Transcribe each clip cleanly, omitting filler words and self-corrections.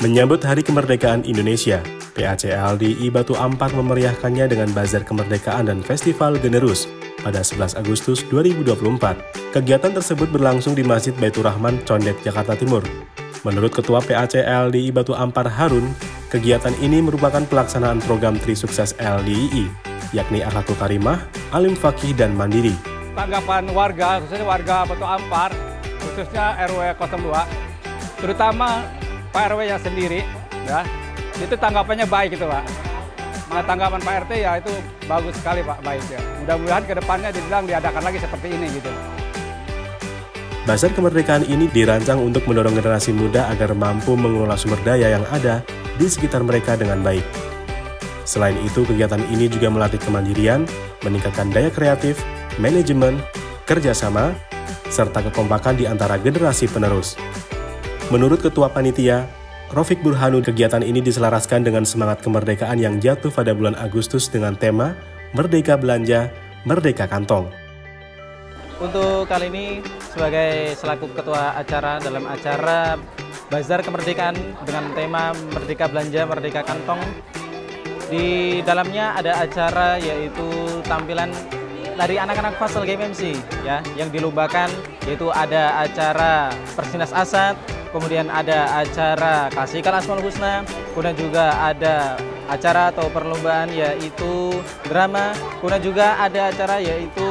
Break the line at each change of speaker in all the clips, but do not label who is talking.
Menyambut Hari Kemerdekaan Indonesia, PAC/LDII Batu Ampar memeriahkannya dengan Bazar Kemerdekaan dan Festival Generus pada 11 Agustus 2024. Kegiatan tersebut berlangsung di Masjid Baitur Rahman, Condet, Jakarta Timur. Menurut Ketua PAC/LDII Batu Ampar Harun, kegiatan ini merupakan pelaksanaan program Tri Sukses LDII, yakni Akhlakul Karimah, Alim Fakih, dan Mandiri.
Tanggapan warga, khususnya warga Batu Ampar, khususnya RW 02, terutama Pak RW-nya sendiri, ya, itu tanggapannya baik gitu, Pak. Nah, tanggapan Pak RT ya itu bagus sekali, Pak, baik ya. Mudah-mudahan ke depannya dibilang diadakan lagi seperti ini gitu.
Bazar Kemerdekaan ini dirancang untuk mendorong generasi muda agar mampu mengelola sumber daya yang ada di sekitar mereka dengan baik. Selain itu, kegiatan ini juga melatih kemandirian, meningkatkan daya kreatif, manajemen, kerjasama, serta kekompakan di antara generasi penerus. Menurut Ketua Panitia, Rofik Burhanu, kegiatan ini diselaraskan dengan semangat kemerdekaan yang jatuh pada bulan Agustus dengan tema Merdeka Belanja, Merdeka Kantong.
Untuk kali ini, sebagai selaku ketua acara dalam acara Bazar Kemerdekaan dengan tema Merdeka Belanja, Merdeka Kantong, di dalamnya ada acara yaitu tampilan dari anak-anak Fasel Game MC ya, yang dilombakan, yaitu ada acara Persinas Asad, kemudian ada acara Klasikal Asmaul Husna, kemudian juga ada acara atau perlombaan yaitu drama, kemudian juga ada acara yaitu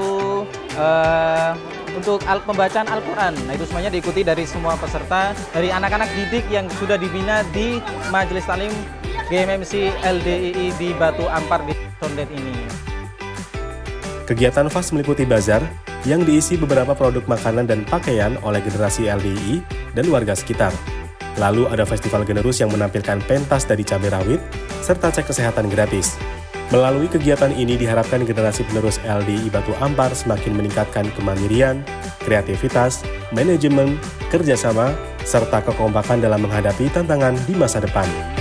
untuk pembacaan Al-Quran. Nah, itu semuanya diikuti dari semua peserta, dari anak-anak didik yang sudah dibina di Majelis Taklim GMMC LDII di Batu Ampar di Condet ini.
Kegiatan FAS meliputi bazar yang diisi beberapa produk makanan dan pakaian oleh generasi LDII dan warga sekitar. Lalu ada festival generus yang menampilkan pentas dari cabai rawit, serta cek kesehatan gratis. Melalui kegiatan ini diharapkan generasi penerus LDII Batu Ampar semakin meningkatkan kemandirian, kreativitas, manajemen, kerjasama, serta kekompakan dalam menghadapi tantangan di masa depan.